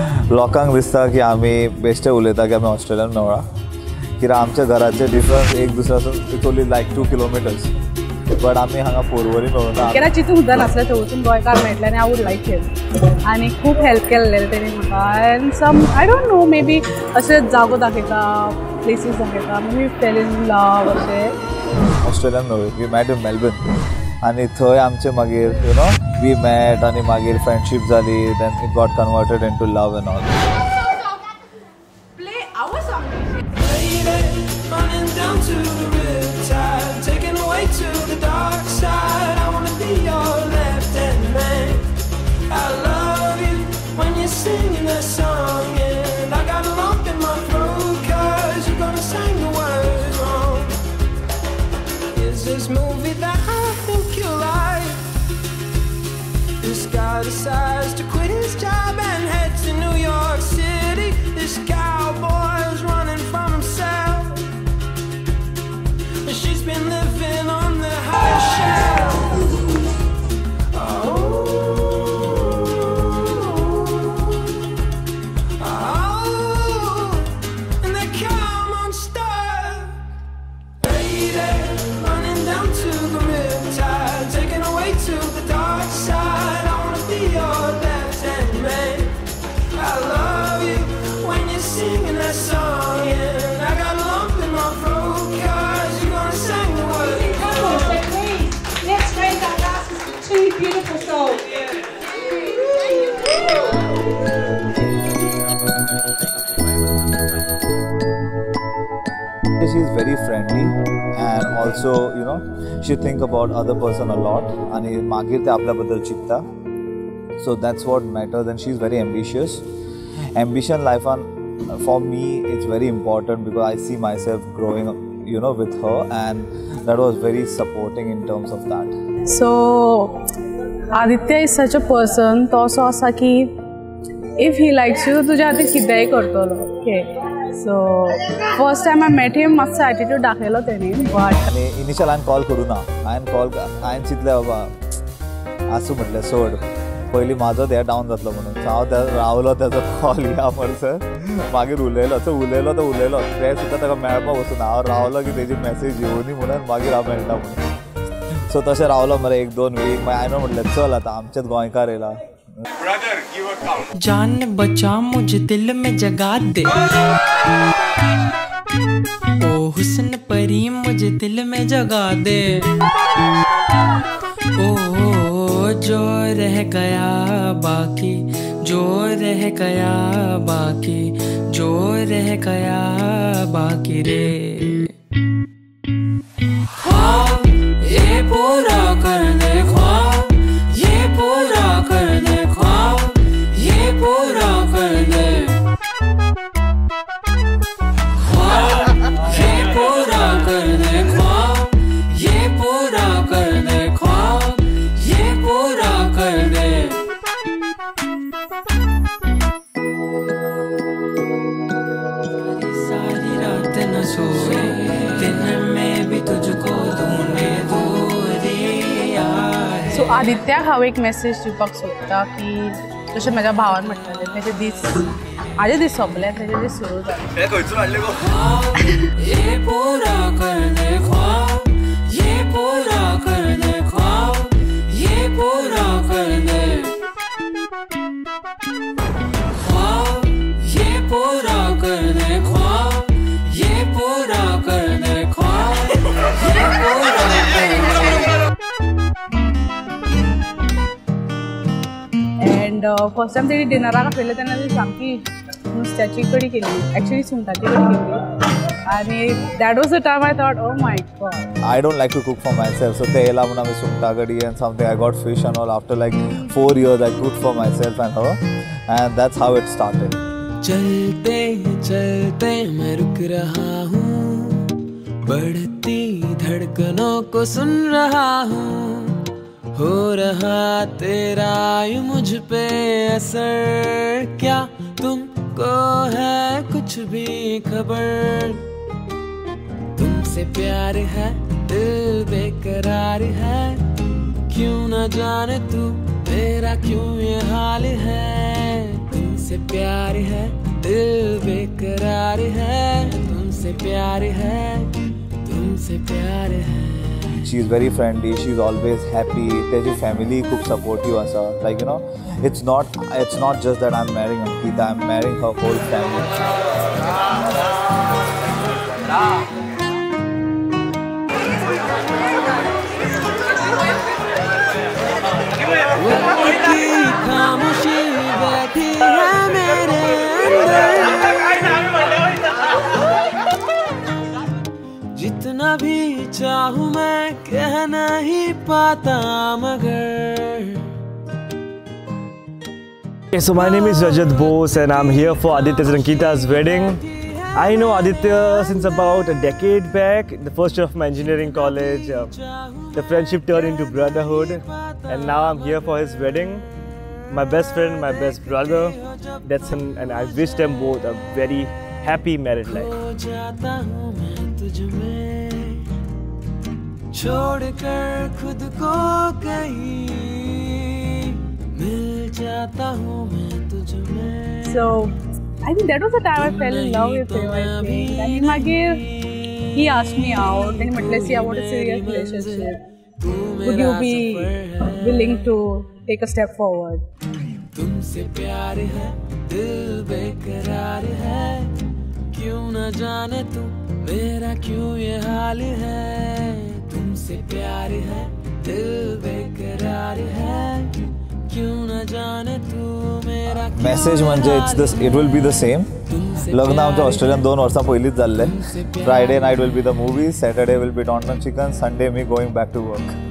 लोकांक दिसता की आमी बेश्टे उलयता की आमी ऑस्ट्रेलियन मेवळा, कित्याक आमच्या घराचे डिफरन्स एक दुसऱ्यासून it's only like 2 kilometres, but आमी हांगा पोरवरी मेळूना. केन्ना चिंतूंक सुद्दां नासलें थंयसून गोंयकार मेळटलें आनी आय वूड लायक हिम. आनी खूब हेल्प केल्लें तेणी म्हाका. And some I don't know, maybe अशें जागो दाखयता, प्लेसीस दाखयता, maybe fell in love अशें. ऑस्ट्रेलियन मेळ्ळी, वी मॅट इन मेलबर्न आनी थंय आमचे मागीर यू नो वी मॅट आनी मागीर फ्रेंडशीप जाली, then it got converted into love and all. This movie that I think you like. This guy decides to quit his job and head to New York City. This cowboy's running from himself. She's been living on the high shelf. Oh, and they come unstuck. Lady, to the riptide, taken away to the dark side. I wanna be your left-hand man. I love you when you're singing that song, and I got a lump in my throat 'cause you're gonna sing the words. Come on, say please. Let's raise our glasses to 2 beautiful souls. She is very friendly and also you know she think about other person a lot आणि मागीर ते आपल्या बद्दल चिंतता. So that's what matters, and she's very ambitious. Ambition life on for me it's very important because I see myself growing you know with her, and that was very supporting in terms of that. So Aditya is such a person तो असो आसा की if he likes you तुज्या खातीर कितेंय करतलो. Okay, so first time I met him मातसो attitude दाखयलो तेणी, बट आणि इनिशियल हांवें कॉल करूना. हांवें चिंतलें बाबा आसूं म्हटलें सोड, पयलीं म्हाजो हें डावन जातलो म्हणून. सो हांव रावलो तेजो कॉल या म्हणसर, मागीर उलयलो तो उलयलो ते सुद्दां ताका मेळपाक वचून हांव रावलो की तेजी मॅसेज येवनी म्हणून, मागीर हांव मेळटा म्हणून. सो तशें रावलो मरे 1-2 वीक. मागीर हांवें म्हटलें चल आतां आमचेच गोंयकार येयला. जान बचा मुझे दिल में जगा दे, ओ हुस्न परी मुझे दिल में जगा दे, ओ जो रह गया बाकी, जो रह गया बाकी, जो रह गया बाकी रे. ख्वाब ये पूरा कर दे, ख्वाब ये पूरा कर दे, ख्वाब ये पूरा कर दे, ख्वाब ये पूरा कर दे, ख्वाब ये पूरा कर दे, ख्वाब ये पूरा कर दे. सारी रात न सोए, दिन में भी तुझको ढूंढे दूरिया. सो आदित्याक हांव एक मेसेज दिवपाक सोदता की जशें म्हाज्या भावान म्हटलेलें, तेजे दीस सोंपले, तेजे दीस सुरू जाले. ये पूरा कर दे, ख्वाब ये पूरा कर दे, ख्वाब ये पूरा कर दे, ख्वाब ये पूरा कर दे, ख्वाब ये पूरा कर दे, ख्वाब ये पूरा कर दे. एंड फर्स्ट टाइम तेणी डिनराक आपयलें तेन्ना ती सामकी नुस्त्याची कडी केली, एक्चुअली सुंगटाची कडी केली. आणि that was the time I thought oh my God. I don't like to cook for myself, so ते येयला म्हणून हांवें सुंगटा कडी and something I got fish and all. After like 4 years I cooked for myself and her, and that's how it started. चलते चलते मैं रुक रहा हूँ, बढ़ती धड़कनों को सुन रहा हूँ, हो रहा तेरा यूं मुझ पे असर, क्या तुमको है कुछ भी खबर, तुमसे प्यार है दिल बेकरार है, क्यों न जाने तू मेरा क्यों ये हाल है, तुमसे तुमसे प्यार है, दिल बेकरार है, तुमसे प्यार है, तुमसे प्यार है. She is very friendly, she's always happy. Teji family खूप supportive असा. Like, you know, it's not just that I'm marrying Ankita, I'm marrying her whole family. खामोशी बैठी है मेरे अंदर, जितना भी चाहूं मैं कह नहीं पाता मगर. So my name is Rajat Bose and I'm here for Aditya and Ankita's wedding. I know Aditya since about a decade back, the first year of my engineering college. The friendship turned into brotherhood and now I'm here for his wedding. My best friend, my best brother, that's him, and I wish them both a very happy married life. छोड़कर खुद को कहीं मिल जाता हूँ मैं तुझ में. So I think that was the time I fell in love with him, I think. And magir he asked me out and he said, see, I want a serious relationship. Would you be willing to take a step forward? तुमसे प्यार है, दिल बेकरार है, क्यों न जाने तू मेरा क्यों ये हाल है. तुमसे प्यार है, दिल बेकरार है, क्यों न जाने तू मेरा. Message म्हणजे it will be the same. लग्न आमच्या ऑस्ट्रेलियन 2 वर्सां पयलींच जाल्लें. Friday night will be the movie, Saturday will be Don Chicken, Sunday me going back to work.